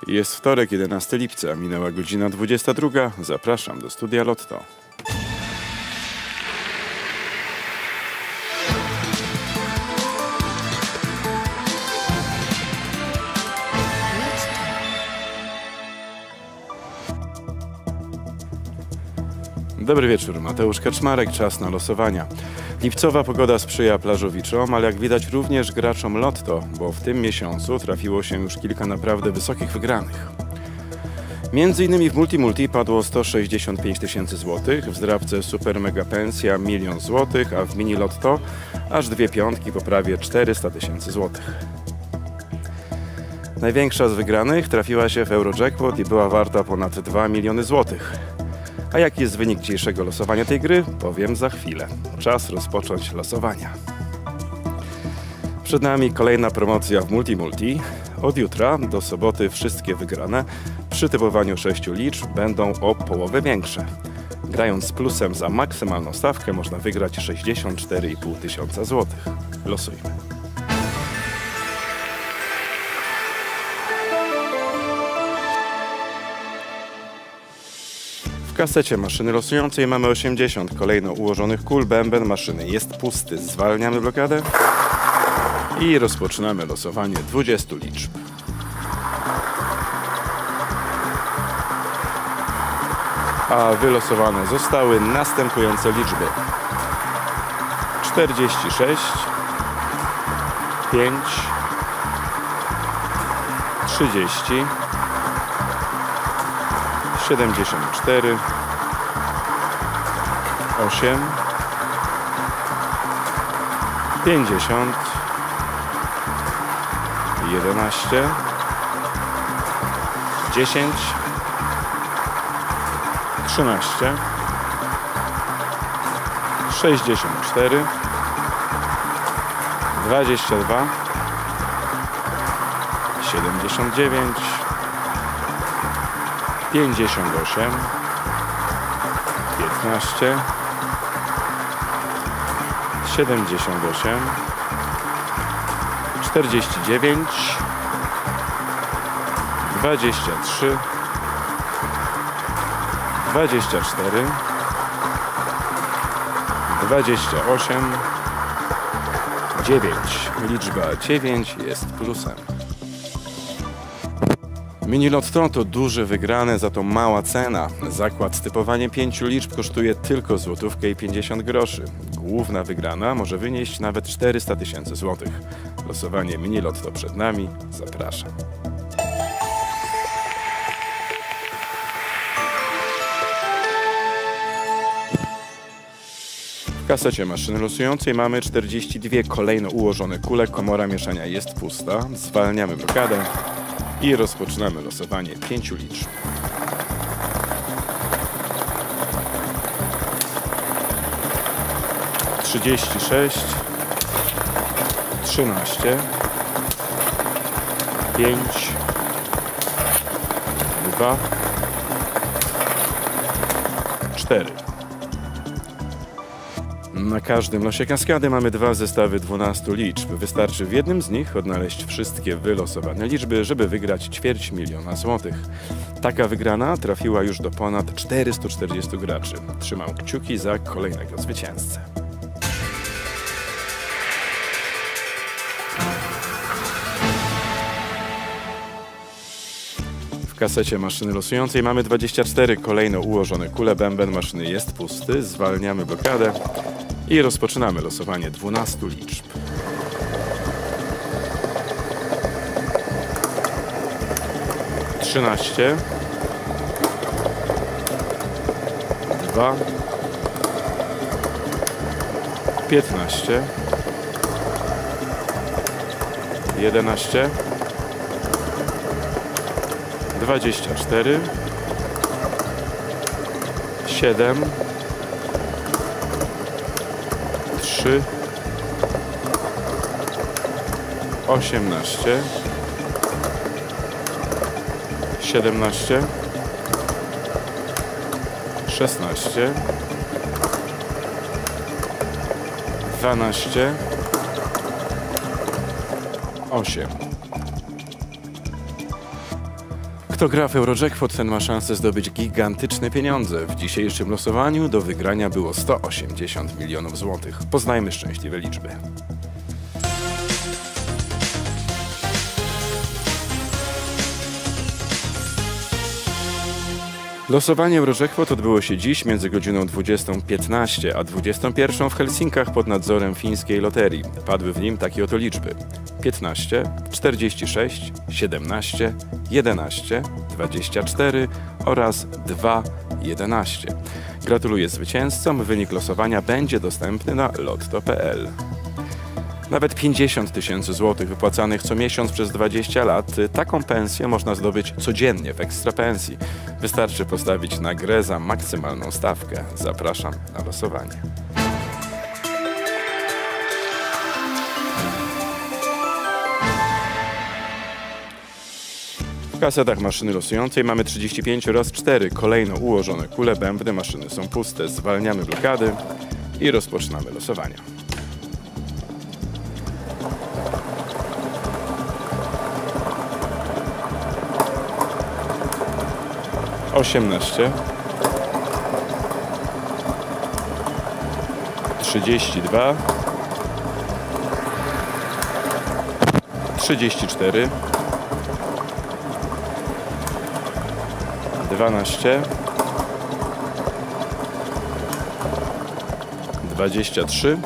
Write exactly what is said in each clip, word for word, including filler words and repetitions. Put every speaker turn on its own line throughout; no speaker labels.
Jest wtorek, jedenastego lipca, minęła godzina dwudziesta druga. Zapraszam do studia Lotto. Dobry wieczór, Mateusz Kaczmarek, czas na losowania. Lipcowa pogoda sprzyja plażowiczom, ale jak widać również graczom Lotto, bo w tym miesiącu trafiło się już kilka naprawdę wysokich wygranych. Między innymi w Multi Multi padło sto sześćdziesiąt pięć tysięcy złotych, w zdrabce Super Mega Pensja milion złotych, a w Mini Lotto aż dwie piątki po prawie czterysta tysięcy złotych. Największa z wygranych trafiła się w Eurojackpot i była warta ponad dwa miliony złotych. A jaki jest wynik dzisiejszego losowania tej gry? Powiem za chwilę. Czas rozpocząć losowania. Przed nami kolejna promocja w Multi Multi. Od jutra do soboty wszystkie wygrane przy typowaniu sześciu liczb będą o połowę większe. Grając z plusem za maksymalną stawkę można wygrać sześćdziesiąt cztery i pół tysiąca złotych. Losujmy. W kasecie maszyny losującej mamy osiemdziesiąt kolejno ułożonych kul. Bęben maszyny jest pusty. Zwalniamy blokadę i rozpoczynamy losowanie dwudziestu liczb. A wylosowane zostały następujące liczby: czterdzieści sześć, pięć, trzydzieści, siedemdziesiąt cztery, osiem, pięćdziesiąt, jedenaście, dziesięć, trzynaście, sześćdziesiąt cztery, dwadzieścia dwa, siedemdziesiąt dziewięć, pięćdziesiąt osiem, piętnaście, siedemdziesiąt osiem, czterdzieści dziewięć, dwadzieścia trzy, dwadzieścia cztery, dwadzieścia osiem, dziewięć. Liczba dziewięć jest plusem. Mini Lotto to duże wygrane, za to mała cena. Zakład z typowaniem pięciu liczb kosztuje tylko złotówkę i pięćdziesiąt groszy. Główna wygrana może wynieść nawet czterysta tysięcy złotych. Losowanie Mini Lotto przed nami. Zapraszam. W kasecie maszyny losującej mamy czterdzieści dwie kolejno ułożone kule. Komora mieszania jest pusta. Zwalniamy blokadę i rozpoczynamy losowanie pięciu liczb. trzydzieści sześć, trzynaście, pięć, dwa, cztery. Na każdym losie kaskady mamy dwa zestawy dwunastu liczb. Wystarczy w jednym z nich odnaleźć wszystkie wylosowane liczby, żeby wygrać ćwierć miliona złotych. Taka wygrana trafiła już do ponad czterystu czterdziestu graczy. Trzymam kciuki za kolejnego zwycięzcę. W kasecie maszyny losującej mamy dwadzieścia cztery kolejno ułożone kule. Bęben maszyny jest pusty. Zwalniamy blokadę i rozpoczynamy losowanie dwunastu liczb. trzynaście, dwa, piętnaście, jedenaście, dwadzieścia cztery, siedem, trzy, osiemnaście, siedemnaście, szesnaście, dwanaście, osiem. Kto gra w Eurojackpot, ten ma szansę zdobyć gigantyczne pieniądze. W dzisiejszym losowaniu do wygrania było sto osiemdziesiąt milionów złotych. Poznajmy szczęśliwe liczby. Losowanie Eurojackpot odbyło się dziś między godziną dwudziestą piętnaście a dwudziestą pierwszą w Helsinkach pod nadzorem fińskiej loterii. Padły w nim takie oto liczby: piętnaście, czterdzieści sześć, siedemnaście, jedenaście, dwadzieścia cztery oraz dwa, jedenaście. Gratuluję zwycięzcom. Wynik losowania będzie dostępny na lotto kropka p l. Nawet pięćdziesiąt tysięcy złotych wypłacanych co miesiąc przez dwadzieścia lat, taką pensję można zdobyć codziennie w Ekstra Pensji. Wystarczy postawić na grę za maksymalną stawkę. Zapraszam na losowanie. W kasetach maszyny losującej mamy trzydzieści pięć oraz cztery kolejno ułożone kule bębny. Maszyny są puste. Zwalniamy blokady i rozpoczynamy losowanie. osiemnaście, trzydzieści dwa, trzydzieści cztery, dwanaście, dwadzieścia trzy,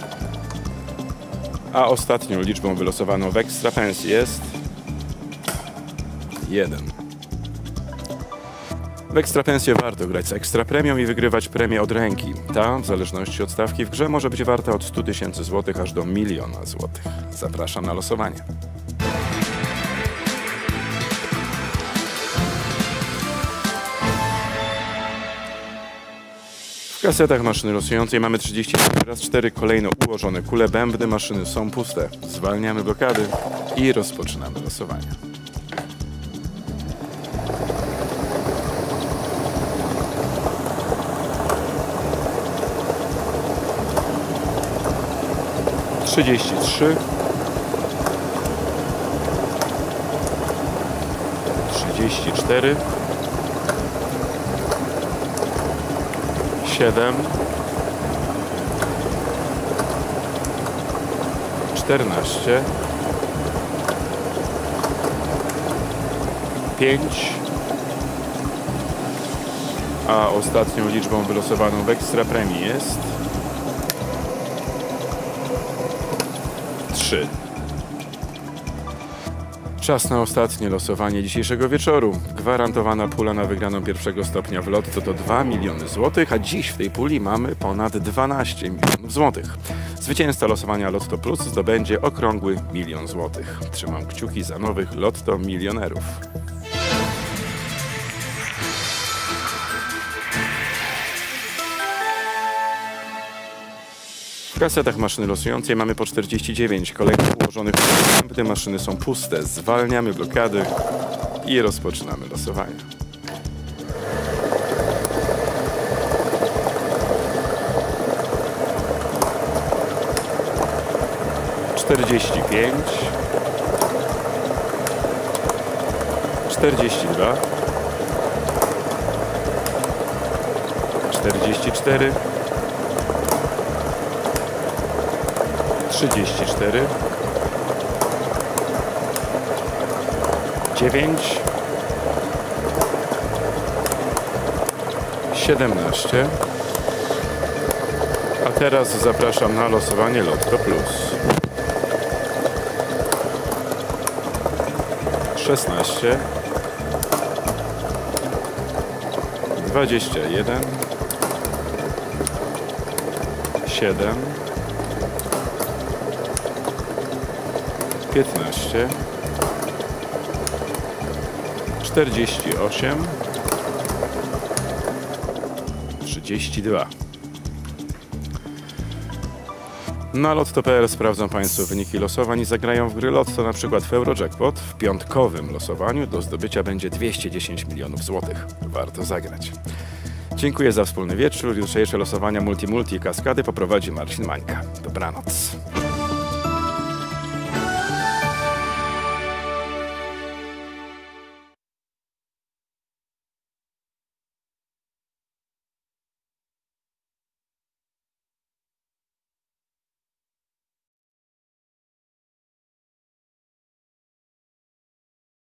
a ostatnią liczbą wylosowaną w Ekstra Pensji jest jeden. W Ekstra Pensję warto grać z Ekstra Premią i wygrywać premię od ręki. Ta, w zależności od stawki w grze, może być warta od stu tysięcy złotych aż do miliona złotych. Zapraszam na losowanie. W kasetach maszyny losującej mamy trzydzieści oraz cztery kolejno ułożone kule bębny. Maszyny są puste. Zwalniamy blokady i rozpoczynamy losowanie. trzydzieści trzy, trzydzieści cztery, siedem, czternaście, pięć, a ostatnią liczbą wylosowaną w Ekstra Premii jest trzy. Czas na ostatnie losowanie dzisiejszego wieczoru. Gwarantowana pula na wygraną pierwszego stopnia w lotto to dwa miliony złotych, a dziś w tej puli mamy ponad dwanaście milionów złotych. Zwycięzca losowania Lotto Plus zdobędzie okrągły milion złotych. Trzymam kciuki za nowych Lotto milionerów. W kasetach maszyny losującej mamy po czterdzieści dziewięć kolejnych ułożonych bębny. Maszyny są puste. Zwalniamy blokady i rozpoczynamy losowanie. czterdzieści pięć, czterdzieści dwa, czterdzieści cztery, trzydzieści cztery, dziewięć, siedemnaście, a teraz zapraszam na losowanie Lotto Plus. szesnaście, dwadzieścia jeden, siedem, piętnaście, czterdzieści osiem, trzydzieści dwa. Na lotto kropka p l sprawdzą Państwo wyniki losowań i zagrają w gry Lotto, na przykład w Eurojackpot. W piątkowym losowaniu do zdobycia będzie dwieście dziesięć milionów złotych. Warto zagrać. Dziękuję za wspólny wieczór. Jutrzejsze losowania Multi Multi i Kaskady poprowadzi Marcin Mańka. Dobranoc.